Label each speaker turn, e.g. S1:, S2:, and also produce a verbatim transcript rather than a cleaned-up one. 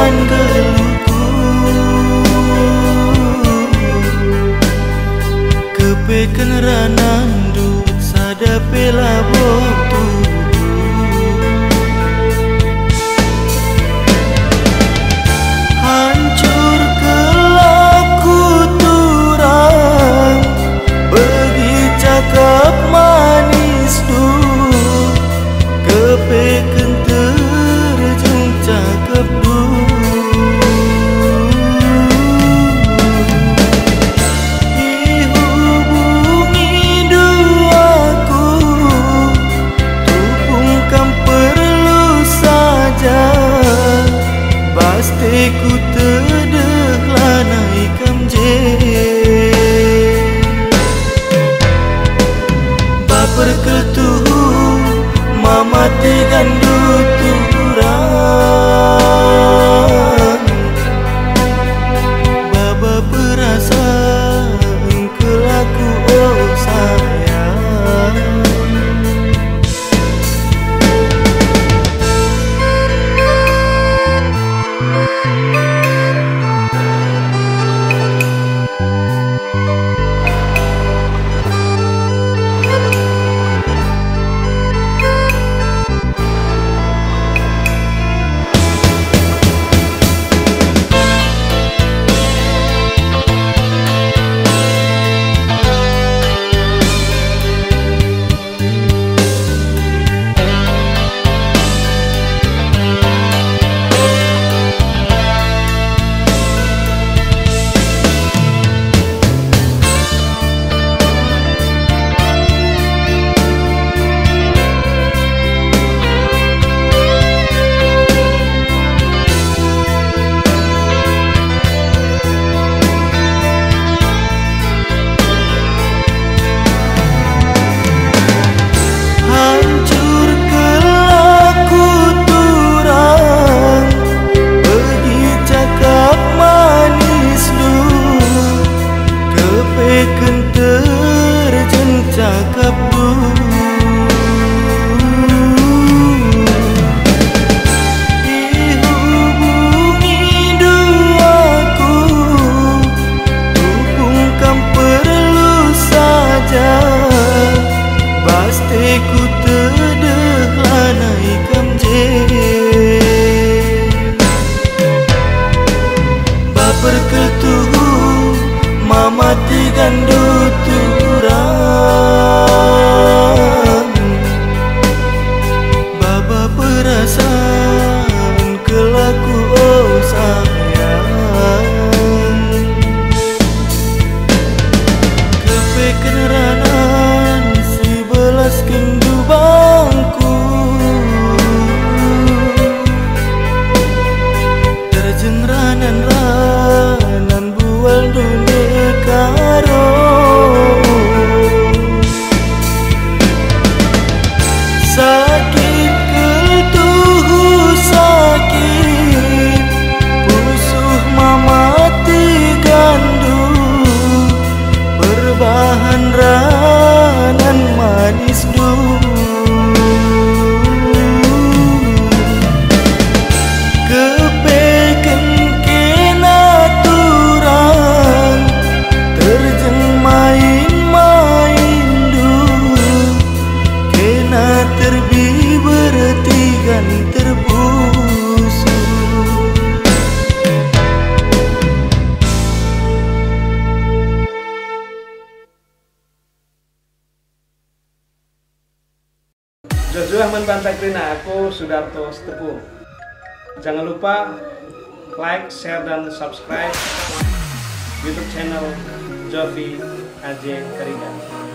S1: menyampaikan keluhku, kepekan ranandu sadapela botu. Hancur kelaku turang, bagi cakap manis du, kepekan terjun cakap du. Dihubungi duaku, tupungkan perlu saja, pasti ku tedek lanai kamje. Baper ketuhu mamati gandu turang, baba perasaan kelaku oh sayang. Hancur kelaku turang, bagi cakap manis du, kepekan terjun cakap du. Dihubungi duaku, tupungkan perlu saja, pasti ku tedek lanai kamje. Baper ketuhu mamati gandu turang, baba perasaan kelaku oh sayang. Kepekan ranan si belas kendu bangku, terjun ranan-ranan bual dunia karo. Sakit ketuhu sakit, pusuh mamati gandu, berbahan ranan manis du. Kepekan kena turang, terjeng main-main du, kena terbi bertigan terbusu.
S2: Jojo Ahmad Bantakrina, aku Sudarto Setepung. Jangan lupa like, share, dan subscribe YouTube channel Jovi Ajeng Keringan.